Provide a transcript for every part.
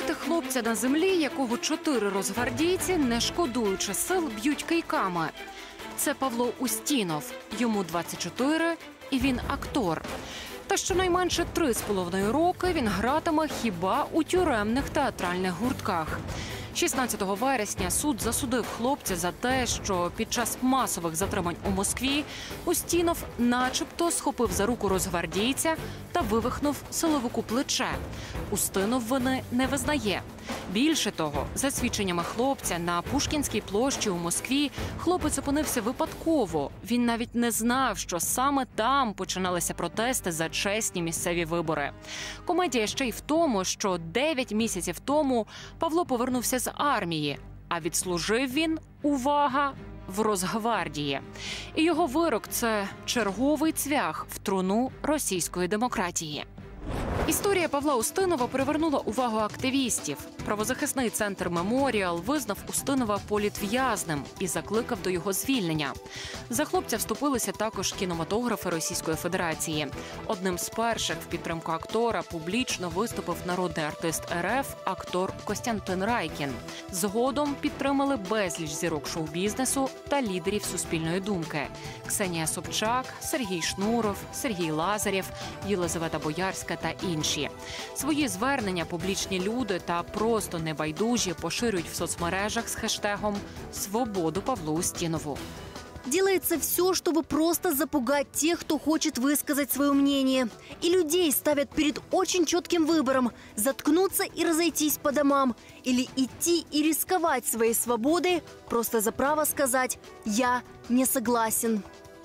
Уявити хлопця на землі, якого 4 розгвардійці, не шкодуючи сил, б'ють кийками. Це Павло Устінов. Йому 24, і він актор. Та щонайменше 3,5 роки він гратиме хіба у тюремних театральних гуртках. 16 вересня суд засудив хлопця за те, що під час масових затримань у Москві Устінов начебто схопив за руку розгвардійця та вивихнув силовику плече. Устінов вини не визнає. Більше того, за свідченнями хлопця, на Пушкінській площі у Москві хлопець опинився випадково. Він навіть не знав, що саме там починалися протести за чесні місцеві вибори. Комедія ще й в тому, що 9 місяців тому Павло повернувся з армії, а відслужив він, увага, в Росгвардії. І його вирок – це черговий цвях в труну російської демократії. Історія Павла Устінова привернула увагу активістів. Правозахисний центр «Меморіал» визнав Устінова політв'язним і закликав до його звільнення. За хлопця вступилися також кінематографи Російської Федерації. Одним з перших в підтримку актора публічно виступив народний артист РФ актор Костянтин Райкін. Згодом підтримали безліч зірок шоу-бізнесу та лідерів суспільної думки – Ксенія Собчак, Сергій Шнуров, Сергій Лазарєв, Єлизавета Боярська та інші. Свої звернення публічні люди та просто небайдужі поширюють в соцмережах з хештегом «Свободу Павлу Устінову». Делается все, чтобы просто запугать тех, кто хочет высказать свое мнение. И людей ставят перед очень четким выбором – заткнуться и разойтись по домам, или идти и рисковать своей свободой просто за право сказать «я не согласен».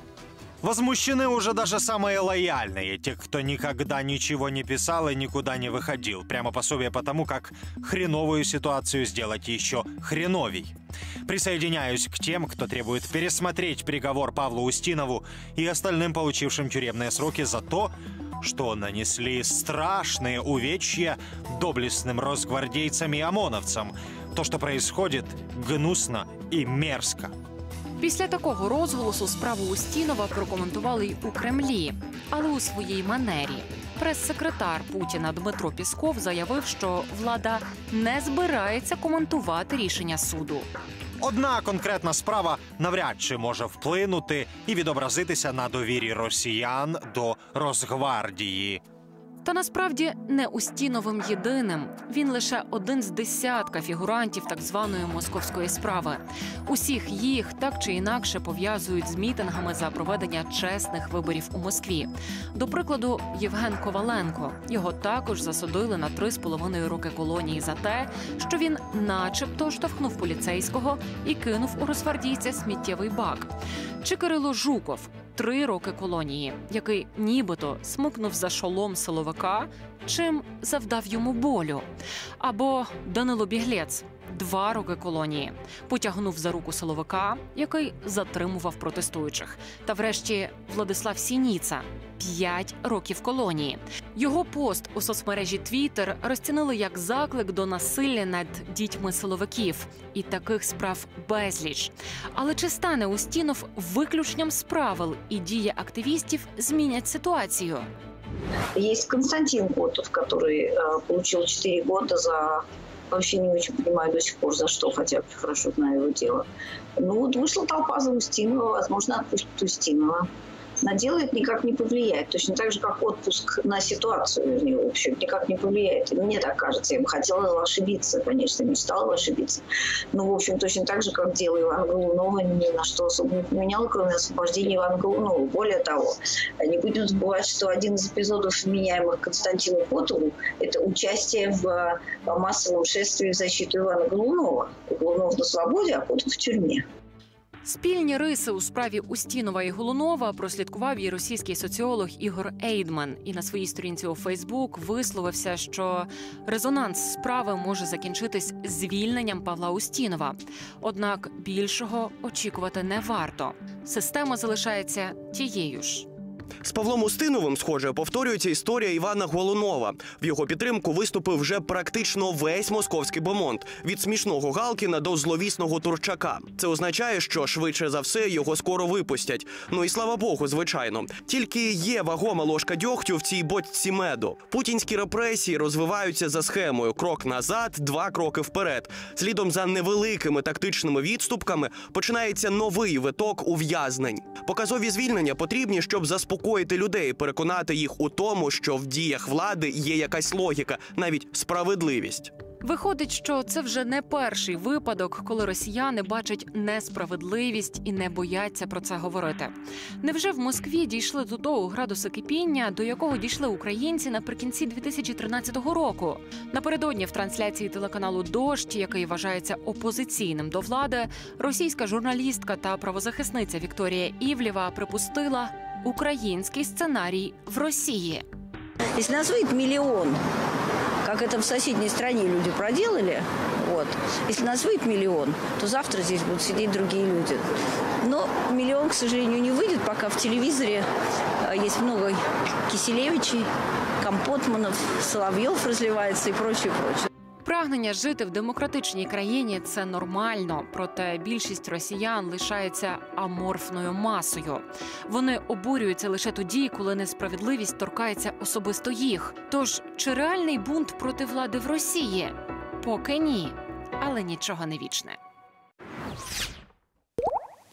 Возмущены уже даже самые лояльные, те, кто никогда ничего не писал и никуда не выходил. Прямо пособие по тому, как хреновую ситуацию сделать еще хреновей. Присоединяюсь к тем, кто требует пересмотреть приговор Павлу Устинову и остальным получившим тюремные сроки за то, что нанесли страшные увечья доблестным росгвардейцам и ОМОНовцам. То, что происходит, гнусно и мерзко. Після такого розголосу справу Устінова прокоментували й у Кремлі, але у своїй манері. Прес-секретар Путіна Дмитро Пісков заявив, що влада не збирається коментувати рішення суду. Одна конкретна справа навряд чи може вплинути і відобразитися на довірі росіян до Росгвардії. Та насправді не Устіновим єдиним. Він лише один з десятка фігурантів так званої московської справи. Усіх їх так чи інакше пов'язують з мітингами за проведення чесних виборів у Москві. До прикладу, Євген Коваленко. Його також засудили на 3,5 роки колонії за те, що він начебто штовхнув поліцейського і кинув у росгвардійця сміттєвий бак. Чи Кирило Жуков – 3 роки колонії, який нібито смикнув за шолом силовика, чим завдав йому болю. Або Данило Біглець – 2 роки колонії, потягнув за руку силовика, який затримував протестуючих. Та врешті Владислав Сініца – 5 років колонії. Його пост у соцмережі Twitter розцінили як заклик до насилля над дітьми силовиків. І таких справ безліч. Але чи стане Устінов виключенням з правил, і дії активістів змінять ситуацію? Есть Константин Котов, который получил 4 года за... Вообще не очень понимаю до сих пор, за что, хотя хорошо знаю его дело. Ну вот вышла толпа за Устинова, возможно, отпустит Устинова. На дело это никак не повлияет. Точно так же, как отпуск на ситуацию, вернее, в общем, никак не повлияет. Мне так кажется. Я бы хотела ошибиться, конечно, мечтала бы ошибиться. Но, в общем, точно так же, как дело Ивана Голунова, ни на что особо не поменяло, кроме освобождения Ивана Голунова. Более того, не будем забывать, что один из эпизодов, вменяемых Константину Котову, это участие в массовом шествии в защиту Ивана Голунова. Голунов на свободе, а Котов в тюрьме. Спільні риси у справі Устінова і Голунова прослідкував і російський соціолог Ігор Ейдман. І на своїй сторінці у Фейсбук висловився, що резонанс справи може закінчитись звільненням Павла Устінова. Однак більшого очікувати не варто. Система залишається тією ж. З Павлом Устиновим, схоже, повторюється історія Івана Голунова. В його підтримку виступив вже практично весь московський бомонд – від смішного Галкіна до зловісного Турчака. Це означає, що швидше за все його скоро випустять. Ну і слава Богу, звичайно. Тільки є вагома ложка дьогтю в цій бочці меду. Путінські репресії розвиваються за схемою: крок назад, 2 кроки вперед. Слідом за невеликими тактичними відступками починається новий виток ув'язнень. Показові звільнення потрібні, щоб заспокоїти людей, переконати їх у тому, що в діях влади є якась логіка, навіть справедливість. Виходить, що це вже не перший випадок, коли росіяни бачать несправедливість і не бояться про це говорити. Невже в Москві дійшли до того градусу кипіння, до якого дійшли українці наприкінці 2013 року? Напередодні в трансляції телеканалу «Дождь», який вважається опозиційним до влади, російська журналістка та правозахисниця Вікторія Івлєва припустила український сценарій в Росії. Если нас выйдет миллион, как это в соседней стране люди проделали, если нас выйдет миллион, то завтра здесь будут сидеть другие люди. Но миллион, к сожалению, не выйдет, пока в телевизоре есть много Киселевичей, Компотманов, Соловьев разливается и прочее, прочее. Прагнення жити в демократичній країні – це нормально, проте більшість росіян лишається аморфною масою. Вони обурюються лише тоді, коли несправедливість торкається особисто їх. Тож, чи реальний бунт проти влади в Росії? Поки ні, але нічого не вічне.